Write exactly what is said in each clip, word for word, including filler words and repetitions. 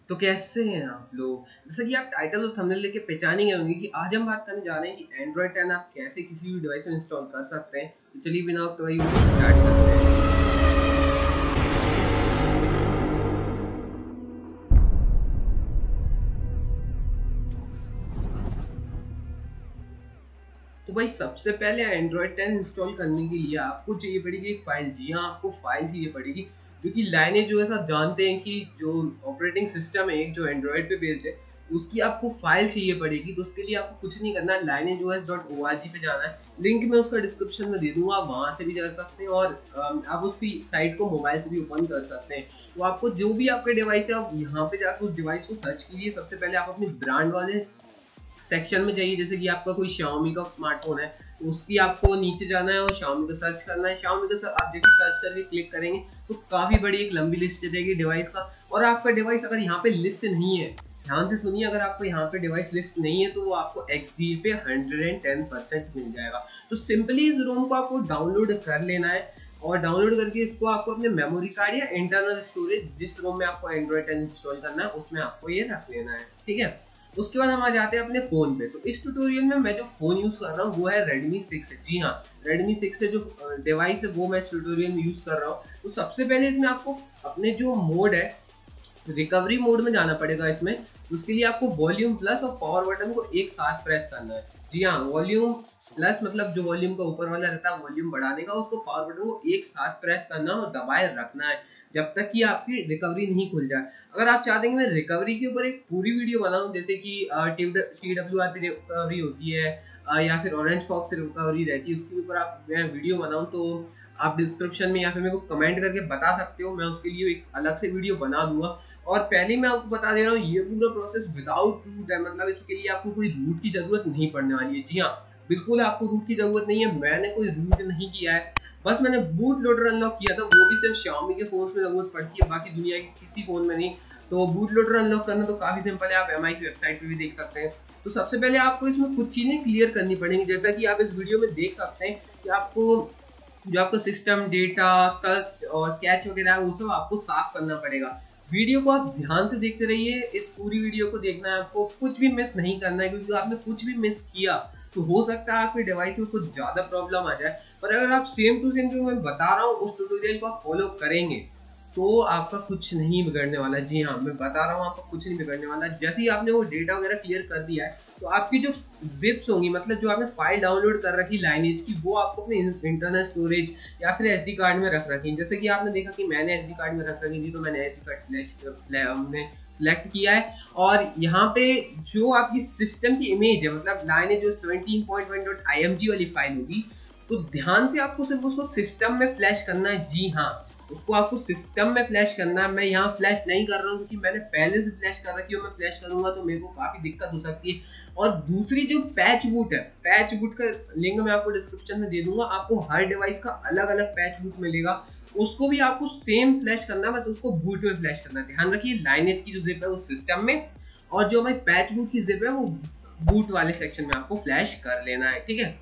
तो कैसे हैं आप लोग। जैसा कि आप टाइटल और थंबनेल लेके पहचान ही होंगे कि आज हम बात करने जा रहे हैं कि एंड्रॉइड टेन आप कैसे किसी भी डिवाइस में इंस्टॉल कर सकते हैं। तो चलिए बिना वक्त वही स्टार्ट करते हैं। तो भाई सबसे पहले एंड्रॉइड टेन इंस्टॉल करने के लिए आपको चाहिए पड़ेगी एक फाइल। जी हाँ, आपको फाइल चाहिए पड़ेगी जो कि लाइनेज जो है सब जानते हैं कि जो ऑपरेटिंग सिस्टम है एक जो एंड्रॉइड पे बेस्ड है उसकी आपको फाइल चाहिए पड़ेगी। तो उसके लिए आपको कुछ नहीं करना है, Lineage O S dot O R G पे जाना है। लिंक मैं उसका डिस्क्रिप्शन में दे दूंगा, आप वहां से भी जा सकते हैं और आप उसकी साइट को मोबाइल से भी ओपन कर सकते हैं। तो आपको जो भी आपके डिवाइस है आप यहाँ पे जाकर उस डिवाइस को सर्च कीजिए। सबसे पहले आप अपने ब्रांड वाले सेक्शन में जाइए। जैसे कि आपका कोई Xiaomi का स्मार्टफोन है तो उसकी आपको नीचे जाना है और Xiaomi का सर्च करना है। Xiaomi का आप जैसे सर्च करके क्लिक करेंगे तो काफी बड़ी एक लंबी लिस्ट देगी डिवाइस का। और आपका डिवाइस अगर यहाँ पे लिस्ट नहीं है, ध्यान से सुनिए, अगर आपको यहाँ पे डिवाइस लिस्ट नहीं है तो वो आपको एक्स डी पे वन हंड्रेड टेन परसेंट मिल जाएगा। तो सिंपली इस रोम को आपको डाउनलोड कर लेना है और डाउनलोड करके इसको आपको अपने मेमोरी कार्ड या इंटरनल स्टोरेज जिस रोम में आपको एंड्रॉइड टेन इंस्टॉल करना है उसमें आपको ये रख लेना है। ठीक है, उसके बाद हम आ जाते हैं अपने फोन पे। तो इस ट्यूटोरियल में मैं जो फोन यूज कर रहा हूँ वो है Redmi सिक्स। जी हाँ, Redmi सिक्स से जो डिवाइस है वो मैं इस ट्यूटोरियल में यूज कर रहा हूँ। तो सबसे पहले इसमें आपको अपने जो मोड है रिकवरी मोड में जाना पड़ेगा। इसमें उसके लिए आपको वॉल्यूम प्लस और पावर बटन को एक साथ प्रेस करना है। जी हाँ, वॉल्यूम प्लस मतलब जो वॉल्यूम का ऊपर वाला रहता है वॉल्यूम बढ़ाने का, उसको पावर बटन को एक साथ प्रेस करना और दबाए रखना है जब तक कि आपकी रिकवरी नहीं खुल जाए। अगर आप चाहते हैं कि मैं रिकवरी के ऊपर एक पूरी वीडियो बनाऊं, जैसे कि T W R P recovery होती है या फिर ऑरेंज फॉक्स रिकवरी रहती है, उसके ऊपर आप मैं वीडियो बनाऊं तो आप डिस्क्रिप्शन में या फिर मेरे को कमेंट करके बता सकते हो, मैं उसके लिए एक अलग से वीडियो बना दूंगा। और पहले मैं आपको बता दे रहा हूँ ये पूरा प्रोसेस विदाउट रूट है, मतलब इसके लिए आपको कोई रूट की जरूरत नहीं पड़ने वाली है। जी हाँ, बिल्कुल आपको रूट की जरूरत नहीं है। मैंने कोई रूट नहीं किया है, बस मैंने बूट लोडर अनलॉक किया था, वो भी सिर्फ Xiaomi के फोन में जरूरत पड़ती है, बाकी दुनिया के किसी फोन में नहीं। तो बूट लोडर अनलॉक करना तो काफी सिंपल है, आप एम आई की वेबसाइट पे भी देख सकते हैं। तो सबसे पहले आपको इसमें कुछ चीजें क्लियर करनी पड़ेंगी, जैसा कि आप इस वीडियो में देख सकते हैं कि आपको जो आपका सिस्टम डेटा कस्ट और कैच वगैरह है वो सब आपको साफ करना पड़ेगा। वीडियो को आप ध्यान से देखते रहिए, इस पूरी वीडियो को देखना है, आपको कुछ भी मिस नहीं करना है, क्योंकि आपने कुछ भी मिस किया तो हो सकता है आपके डिवाइस में कुछ ज्यादा प्रॉब्लम आ जाए। पर अगर आप सेम टू सेम जो मैं बता रहा हूँ उस ट्यूटोरियल को आप फॉलो करेंगे तो आपका कुछ नहीं बिगड़ने वाला। जी हाँ, मैं बता रहा हूँ आपका कुछ नहीं बिगड़ने वाला। जैसे ही आपने वो डेटा वगैरह क्लियर कर दिया है तो आपकी जो जिप्स होंगी, मतलब जो आपने फाइल डाउनलोड कर रखी लाइनेज की, वो आपको अपने इंटरनल स्टोरेज या फिर एसडी कार्ड में रख रखी। जैसे कि आपने देखा कि मैंने एसडी कार्ड में रख रखी थी, तो मैंने एसडी कार्ड हमने सिलेक्ट किया है। और यहाँ पे जो आपकी सिस्टम की इमेज है, मतलब लाइनेज जो seventeen point one dot I M G वाली फाइल होगी, तो ध्यान से आपको सिर्फ उसको सिस्टम में फ्लैश करना है। जी हाँ, उसको आपको सिस्टम में फ्लैश करना है। मैं यहाँ फ्लैश नहीं कर रहा हूँ क्योंकि मैंने पहले से फ्लैश कर रखी है, मैं फ्लैश करूंगा तो मेरे को काफी दिक्कत हो सकती है। और दूसरी जो पैच बूट है, पैच बूट का लिंक मैं आपको डिस्क्रिप्शन में दे दूंगा। आपको हर डिवाइस का अलग अलग पैच बूट मिलेगा, उसको भी आपको सेम फ्लैश करना है, बस उसको बूट में फ्लैश करना है। ध्यान रखिए लाइनेज की जो जिप है वो सिस्टम में और जो हमारी पैच बूट की जिप है वो बूट वाले सेक्शन में आपको फ्लैश कर लेना है। ठीक है,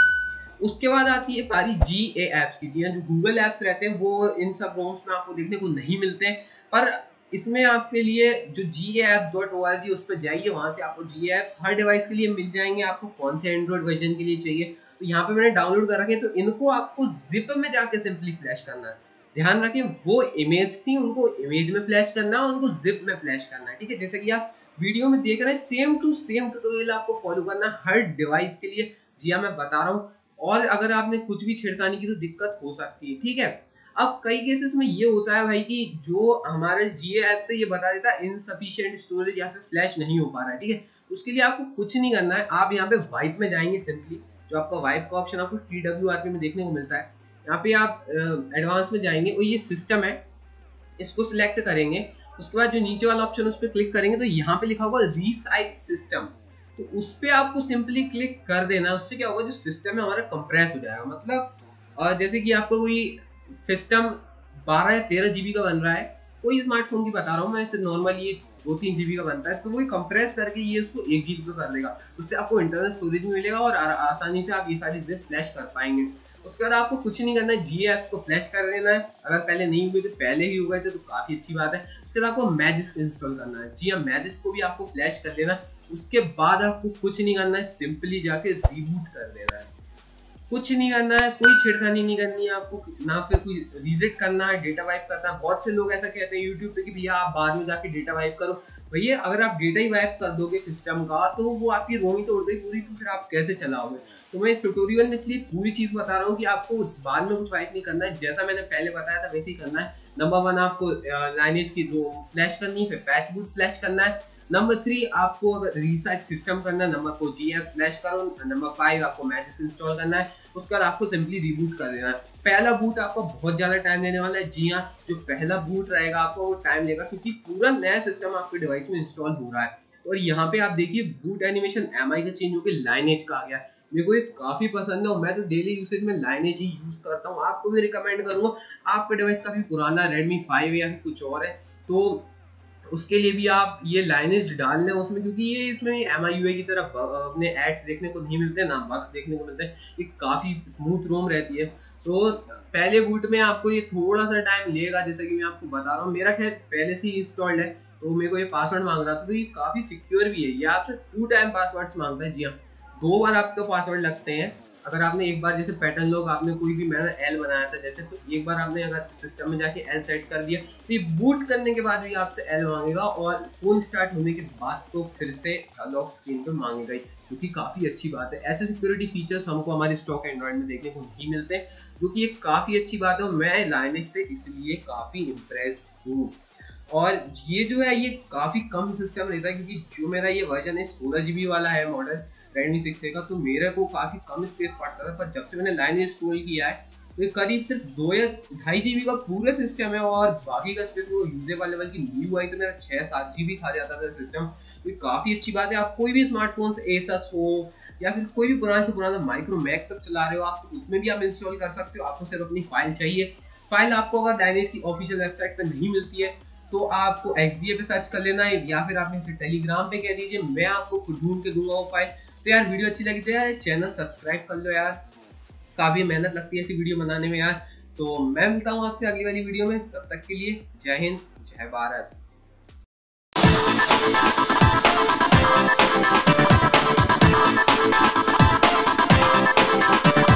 उसके बाद आती है सारी जी ए एप्स की। जी हाँ, जो गूगल एप्स रहते हैं वो इन सब रोम्स में आपको देखने को नहीं मिलते हैं, पर इसमें आपके लिए जो G A app dot O R G उस पर जाइए, वहां से आपको जी ए एप्स हर डिवाइस के लिए मिल जाएंगे। आपको कौन से एंड्रॉइड वर्जन के लिए चाहिए, तो यहाँ पे मैंने डाउनलोड कर रखे हैं, तो इनको आपको जिप में जाके सिंपली फ्लैश करना है। ध्यान रखें वो इमेज थी, उनको इमेज में फ्लैश करना है, उनको जिप में फ्लैश करना है। ठीक है, जैसे कि आप वीडियो में देख रहे हैं सेम टू सेम ट्यूटोरियल आपको फॉलो करना है हर डिवाइस के लिए। जी हाँ, मैं बता रहा हूँ, और अगर आपने कुछ भी छिड़काने की तो दिक्कत हो सकती है। ठीक है, अब कई केसेस में ये होता है भाई कि जो हमारे जीए ऐप से ये बता देता है इनसफिशिएंट स्टोरेज या फिर फ्लैश नहीं हो पा रहा है। ठीक है, उसके लिए आपको कुछ नहीं करना है, आप यहाँ पे वाइप में जाएंगे। सिंपली जो आपका वाइप का ऑप्शन आपको टी डब्ल्यू आर पी में देखने को मिलता है, यहाँ पे आप एडवांस में जाएंगे और ये सिस्टम है, इसको सिलेक्ट करेंगे। उसके बाद जो नीचे वाला ऑप्शन उस पर क्लिक करेंगे तो यहाँ पे लिखा होगा रीसाइज सिस्टम, तो उस पे आपको सिंपली क्लिक कर देना। उससे क्या होगा, जो सिस्टम है हमारा कंप्रेस हो जाएगा। मतलब और जैसे कि आपको कोई सिस्टम बारह या तेरह जीबी का बन रहा है, कोई स्मार्टफोन की बता रहा हूँ मैं, इससे नॉर्मल ये दो तीन जीबी का बनता है, तो वो कंप्रेस करके ये उसको एक जीबी का कर देगा। उससे आपको इंटरनल स्टोरेज मिलेगा और आसानी से आप ये सारी जिप फ्लैश कर पाएंगे। उसके बाद आपको कुछ नहीं करना है, जी ऐप को फ्लैश कर लेना है। अगर पहले नहीं हुए तो पहले ही हो गए थे तो काफी अच्छी बात है। उसके बाद आपको मैजिस्क इंस्टॉल करना है। जी हाँ, मैजिस्क को भी आपको फ्लैश कर लेना है। उसके बाद आपको कुछ नहीं करना है, सिंपली जाके रिबूट कर देना है। कुछ नहीं करना है, कोई छेड़खानी नहीं करनी है आपको, ना फिर कोई रीसेट करना है, डेटा वाइप करना है। बहुत से लोग ऐसा कहते हैं यूट्यूब पे कि भैया आप बाद में जाके डेटा वाइप करो। भैया अगर आप डेटा ही वाइप कर दोगे सिस्टम का तो वो आपकी रोम ही तोड़ देगी पूरी, तो फिर आप कैसे चलाओगे। तो मैं इस ट्यूटोरियल में इसलिए पूरी चीज बता रहा हूँ कि आपको बाद में कुछ वाइप नहीं करना है, जैसा मैंने पहले बताया था वैसे ही करना है। नंबर वन, आपको लाइनेज की रोम फ्लैश करनी है, फिर पैच बूट फ्लैश करना है। नंबर थ्री, आपको अगर रीसेट सिस्टम करना है। नंबर फोर, जीएफ फ्लैश करो। नंबर फाइव, आपको मैजिस्क इंस्टॉल करना है। उसके बाद आपको सिंपली रिबूट कर देना है। पहला बूट आपको बहुत ज्यादा टाइम लेने वाला है। जी हाँ, जो पहला बूट रहेगा आपको वो टाइम लेगा, क्योंकि पूरा नया सिस्टम आपके डिवाइस में इंस्टॉल हो रहा है। और यहाँ पे आप देखिए बूट एनिमेशन एमआई का चेंज होकर लाइनेज का आ गया। मेरे को ये काफी पसंद है और मैं तो डेली यूसेज में लाइनेज ही यूज करता हूँ। आपको भी रिकमेंड करूंगा, आपका डिवाइस काफी पुराना रेडमी फाइव है या फिर कुछ और है तो उसके लिए भी आप ये लाइनेज डाल लें उसमें, क्योंकि ये इसमें एम आई यू आई की तरफ अपने एड्स देखने को नहीं मिलते, ना बग्स देखने को मिलते हैं। ये काफ़ी स्मूथ रोम रहती है। तो पहले बूट में आपको ये थोड़ा सा टाइम लेगा, जैसे कि मैं आपको बता रहा हूँ। मेरा खैर पहले से ही इंस्टॉल्ड है तो मेरे को ये पासवर्ड मांग रहा था, तो ये काफ़ी सिक्योर भी है। ये आपसे टू टाइम पासवर्ड्स मांगता है। जी हाँ, दो बार आपका पासवर्ड लगते हैं। अगर आपने एक बार जैसे पैटर्न लॉक आपने कोई भी, मैंने एल बनाया था जैसे, तो एक बार आपने अगर सिस्टम में जाके एल सेट कर दिया तो ये बूट करने के बाद भी आपसे एल मांगेगा, और फोन स्टार्ट होने के बाद तो फिर से लॉक स्क्रीन पे मांगेगा ही, जो कि काफ़ी अच्छी बात है। ऐसे सिक्योरिटी फीचर्स हमको हमारे स्टॉक एंड्रॉइड में देखने को नहीं मिलते, जो कि एक काफ़ी अच्छी बात है। और मैं लाइनेज से इसलिए काफ़ी इम्प्रेस हूँ। और ये जो है ये काफ़ी कम सिस्टम रहता है, क्योंकि जो मेरा ये वर्जन है सोलह जीबी वाला है मॉडल रेडमी सिक्स ए का, तो मेरे को काफ़ी कम स्पेस पड़ता था। पर जब से मैंने लाइन इंस्टॉल किया है तो ये करीब सिर्फ दो या ढाई जीबी का पूरा सिस्टम है, और बाकी का स्पेस वो यूजेबल लेवल की न्यू आई तो मेरा छः सात जीबी खा जाता था सिस्टम। तो ये काफ़ी अच्छी बात है। आप कोई भी स्मार्टफोन एसस हो या फिर कोई भी पुराने से पुराना माइक्रो मैक्स तक चला रहे हो, आप उसमें भी आप इंस्टॉल कर सकते हो। आपको सिर्फ अपनी फाइल चाहिए। फाइल आपको अगर लाइनेज की ऑफिशियल वेबसाइट पर नहीं मिलती है तो आपको एक्स डी ए पे सर्च कर लेना है, या फिर आप इसे टेलीग्राम पे कह दीजिए, मैं आपको खुद ढूंढ के दूंगा वो फाइल। तो यार वीडियो अच्छी लगी तो यार चैनल सब्सक्राइब कर लो यार, काफ़ी मेहनत लगती है ऐसी वीडियो बनाने में यार। तो मैं मिलता हूँ आपसे अगली वाली वीडियो में, तब तक के लिए जय हिंद जय भारत।